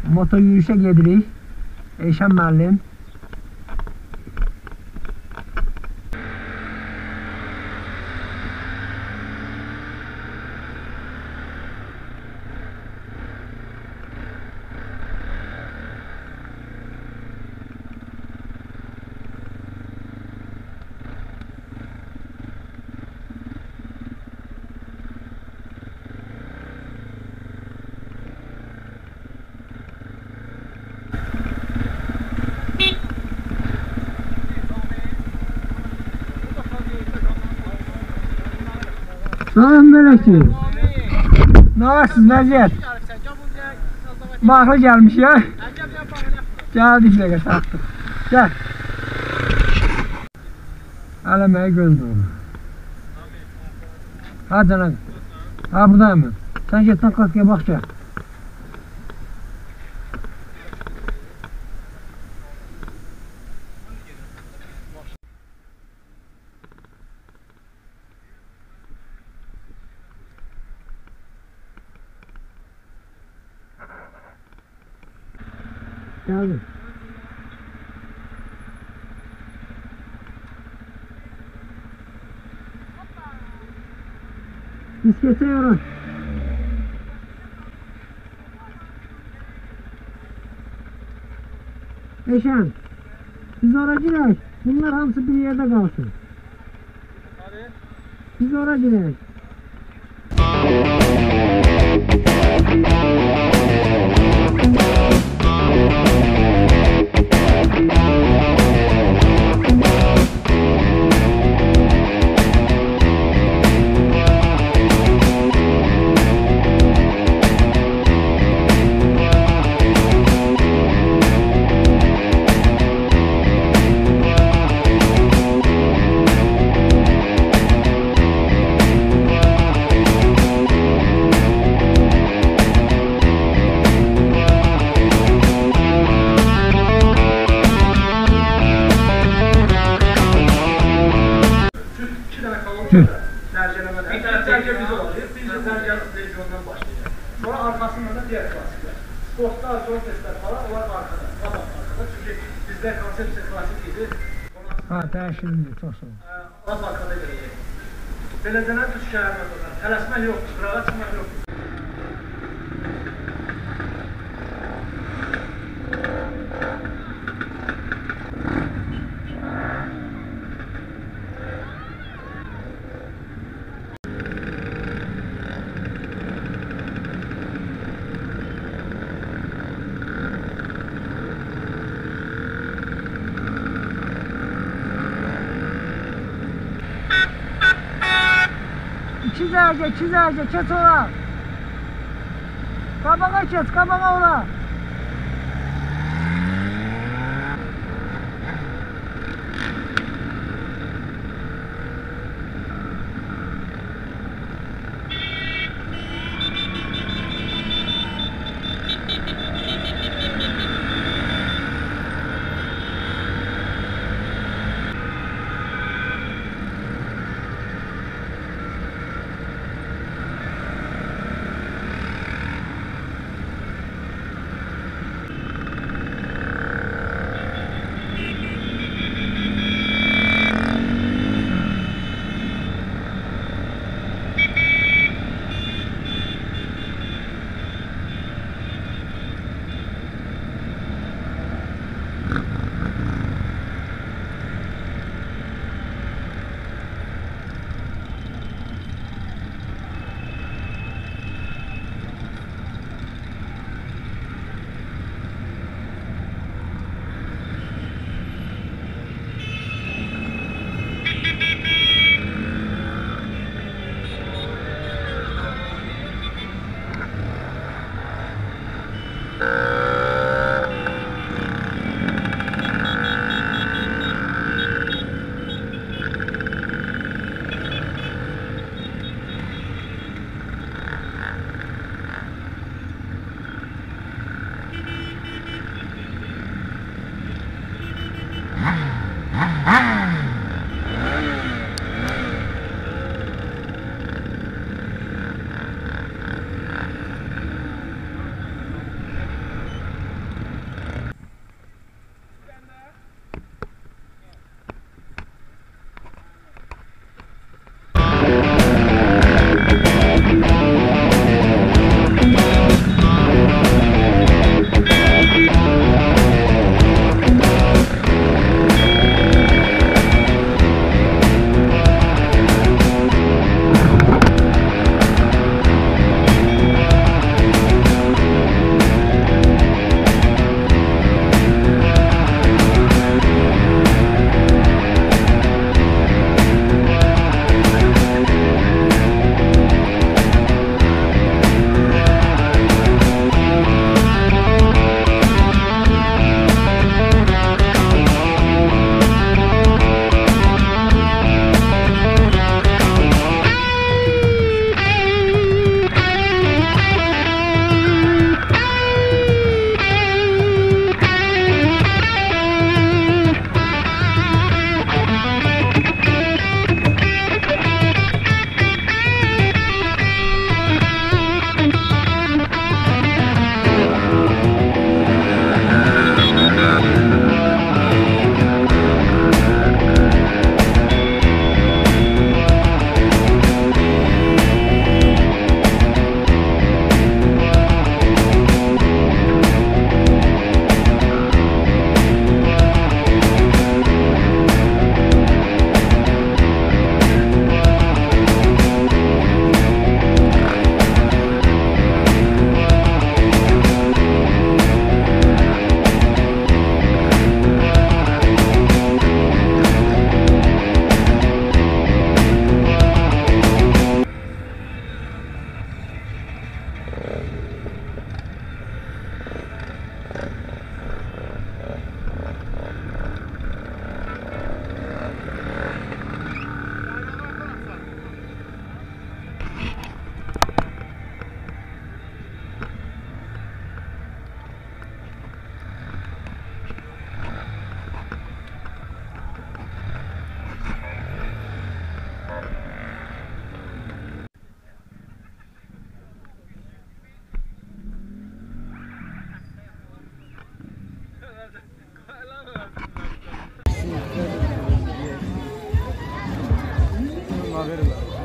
Moto yürüyüşe gedirik. Eyşan müəllim. Salam melekçi. Ne varsınız vəziyyət? Baxlı gəlmiş ya. Gəldik dəqiqə satdıq. Gəl. Ələməyi göz doğru. Ha canım. Ha buradayım ben. Sen git naklatkiye bak gel. Geldim. Biz geçiyoruz. Eşen, biz oraya girek. Bunlar hamısı bir yerde kalsın. Hadi. Biz oraya girek. Bir tane tercih biz olacağız. Biz de tercih regionundan başlayacağız. Sonra arkasında da diğer klasikler. Sportta zor testler falan onlar arkada. Tamam arkada. Çünkü bizde konsept klasik idi. Ha dəyişildi, çox sağ ol. Az arkada gelecek. Belediyeler tuş şehirden sonra. Tələsmək yoxdur, qırağa çıxmaq yoxdur. Çizerce, kes ola. Kabağa kes, kabağa ola. Verirler.